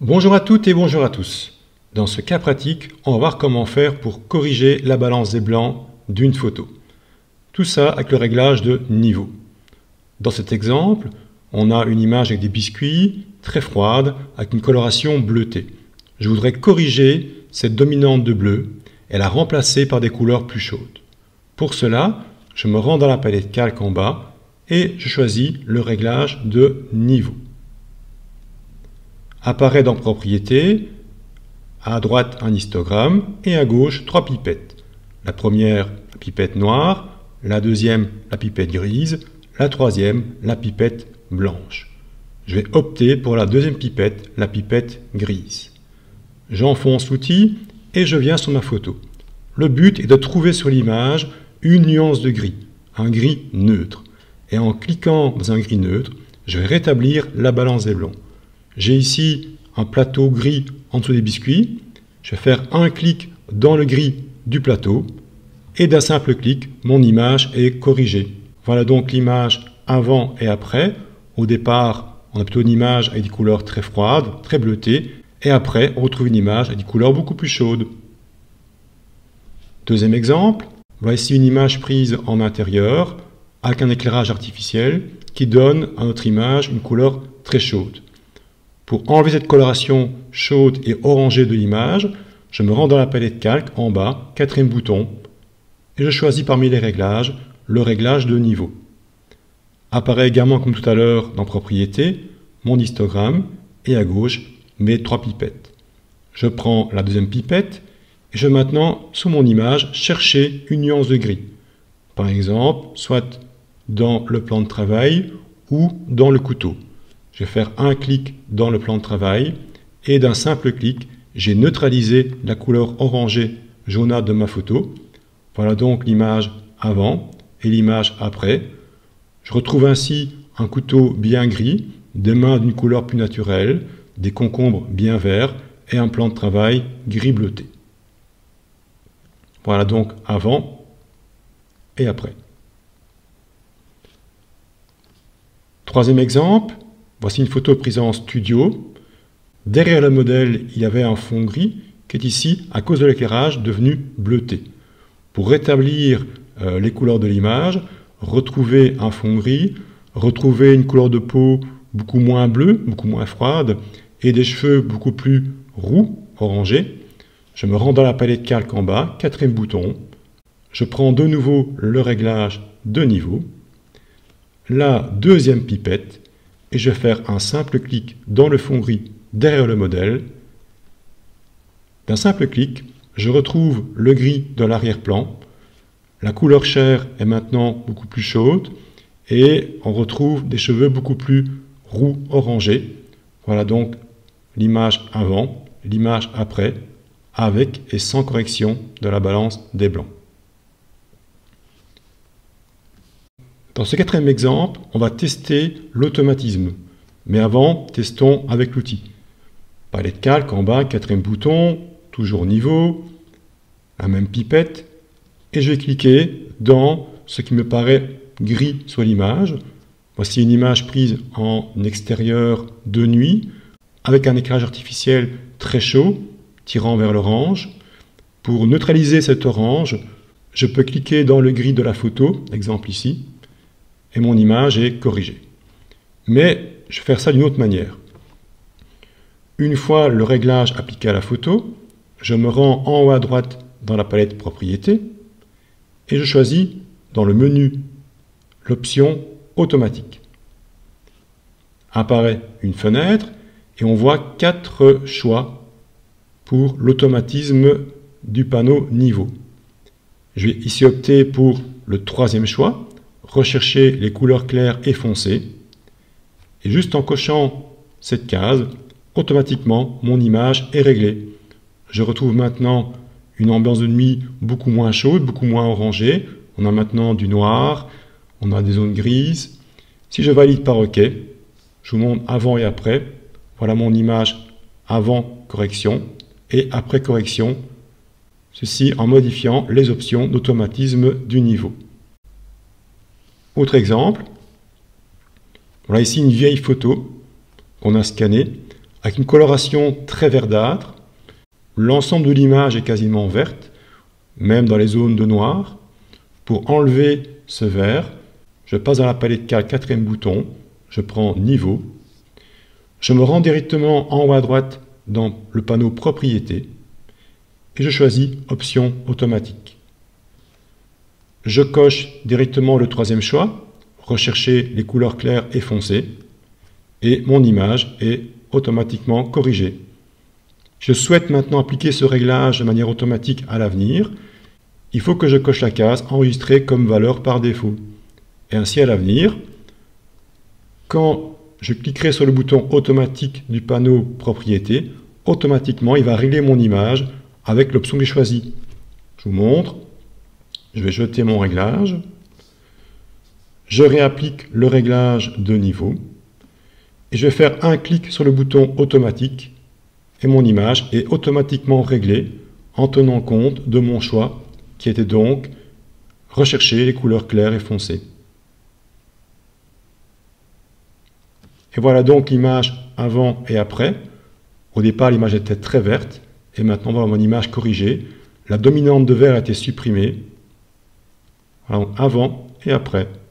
Bonjour à toutes et bonjour à tous. Dans ce cas pratique, on va voir comment faire pour corriger la balance des blancs d'une photo. Tout ça avec le réglage de niveau. Dans cet exemple, on a une image avec des biscuits très froides avec une coloration bleutée. Je voudrais corriger cette dominante de bleu et la remplacer par des couleurs plus chaudes. Pour cela, je me rends dans la palette calque en bas et je choisis le réglage de niveau. Apparaît dans Propriétés, à droite un histogramme et à gauche trois pipettes. La première, la pipette noire, la deuxième, la pipette grise, la troisième, la pipette blanche. Je vais opter pour la deuxième pipette, la pipette grise. J'enfonce l'outil et je viens sur ma photo. Le but est de trouver sur l'image une nuance de gris, un gris neutre. Et en cliquant dans un gris neutre, je vais rétablir la balance des blancs. J'ai ici un plateau gris en dessous des biscuits. Je vais faire un clic dans le gris du plateau et d'un simple clic, mon image est corrigée. Voilà donc l'image avant et après. Au départ, on a plutôt une image avec des couleurs très froides, très bleutées. Et après, on retrouve une image avec des couleurs beaucoup plus chaudes. Deuxième exemple, voilà ici une image prise en intérieur avec un éclairage artificiel qui donne à notre image une couleur très chaude. Pour enlever cette coloration chaude et orangée de l'image, je me rends dans la palette calque en bas, quatrième bouton, et je choisis parmi les réglages, le réglage de niveau. Apparaît également comme tout à l'heure dans Propriétés, mon histogramme, et à gauche, mes trois pipettes. Je prends la deuxième pipette, et je vais maintenant, sous mon image, chercher une nuance de gris. Par exemple, soit dans le plan de travail ou dans le couteau. Je vais faire un clic dans le plan de travail et d'un simple clic, j'ai neutralisé la couleur orangée jaunâtre de ma photo. Voilà donc l'image avant et l'image après. Je retrouve ainsi un couteau bien gris, des mains d'une couleur plus naturelle, des concombres bien verts et un plan de travail gris bleuté. Voilà donc avant et après. Troisième exemple. Voici une photo prise en studio. Derrière le modèle, il y avait un fond gris qui est ici, à cause de l'éclairage, devenu bleuté. Pour rétablir les couleurs de l'image, retrouver un fond gris, retrouver une couleur de peau beaucoup moins bleue, beaucoup moins froide, et des cheveux beaucoup plus roux, orangés, je me rends dans la palette calque en bas, quatrième bouton. Je prends de nouveau le réglage de niveau, la deuxième pipette, et je vais faire un simple clic dans le fond gris derrière le modèle. D'un simple clic, je retrouve le gris de l'arrière-plan. La couleur chair est maintenant beaucoup plus chaude et on retrouve des cheveux beaucoup plus roux orangés. Voilà donc l'image avant, l'image après, avec et sans correction de la balance des blancs. Dans ce quatrième exemple, on va tester l'automatisme. Mais avant, testons avec l'outil. Palette calque en bas, quatrième bouton, toujours niveau, la même pipette, et je vais cliquer dans ce qui me paraît gris sur l'image. Voici une image prise en extérieur de nuit, avec un éclairage artificiel très chaud, tirant vers l'orange. Pour neutraliser cet orange, je peux cliquer dans le gris de la photo, exemple ici, et mon image est corrigée. Mais je vais faire ça d'une autre manière. Une fois le réglage appliqué à la photo, je me rends en haut à droite dans la palette Propriétés et je choisis dans le menu l'option Automatique. Apparaît une fenêtre et on voit 4 choix pour l'automatisme du panneau niveau. Je vais ici opter pour le troisième choix, rechercher les couleurs claires et foncées. Et juste en cochant cette case, automatiquement, mon image est réglée. Je retrouve maintenant une ambiance de nuit beaucoup moins chaude, beaucoup moins orangée. On a maintenant du noir, on a des zones grises. Si je valide par OK, je vous montre avant et après. Voilà mon image avant correction et après correction. Ceci en modifiant les options d'automatisme du niveau. Autre exemple. Voilà ici une vieille photo qu'on a scannée avec une coloration très verdâtre. L'ensemble de l'image est quasiment verte, même dans les zones de noir. Pour enlever ce vert, je passe dans la palette cale, quatrième bouton, je prends Niveau. Je me rends directement en haut à droite dans le panneau Propriétés et je choisis Option automatique. Je coche directement le troisième choix, rechercher les couleurs claires et foncées, et mon image est automatiquement corrigée. Je souhaite maintenant appliquer ce réglage de manière automatique à l'avenir. Il faut que je coche la case Enregistrer comme valeur par défaut. Et ainsi à l'avenir, quand je cliquerai sur le bouton automatique du panneau Propriétés, automatiquement il va régler mon image avec l'option que j'ai choisie. Je vous montre. Je vais jeter mon réglage. Je réapplique le réglage de niveau. Et je vais faire un clic sur le bouton automatique. Et mon image est automatiquement réglée en tenant compte de mon choix qui était donc rechercher les couleurs claires et foncées. Et voilà donc l'image avant et après. Au départ, l'image était très verte. Et maintenant, voilà mon image corrigée. La dominante de vert a été supprimée. Alors, avant et après.